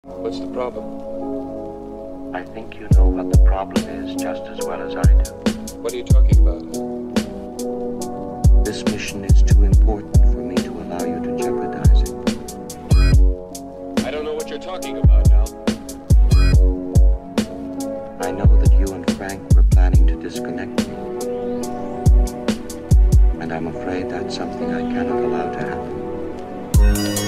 What's the problem? I think you know what the problem is just as well as I do. What are you talking about? This mission is too important for me to allow you to jeopardize it. I don't know what you're talking about now. I know that you and Frank were planning to disconnect me. And I'm afraid that's something I cannot allow to happen.